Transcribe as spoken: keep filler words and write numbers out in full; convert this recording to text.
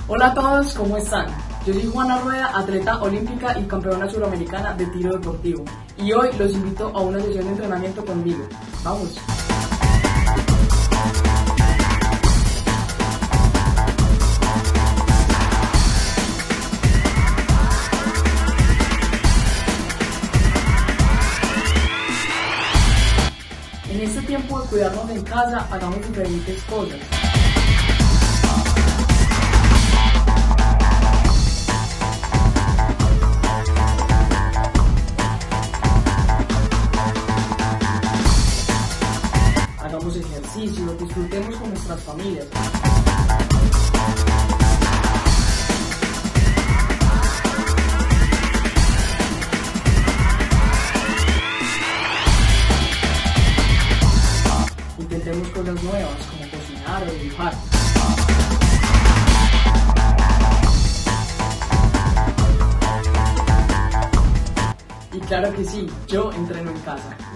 Hola a todos, ¿cómo están? Yo soy Juana Rueda, atleta olímpica y campeona suramericana de tiro deportivo. Y hoy los invito a una sesión de entrenamiento conmigo. ¡Vamos! En este tiempo de cuidarnos en casa, hagamos diferentes cosas. Hagamos ejercicio, disfrutemos con nuestras familias. Intentemos cosas nuevas como cocinar o dibujar. Y claro que sí, yo entreno en casa.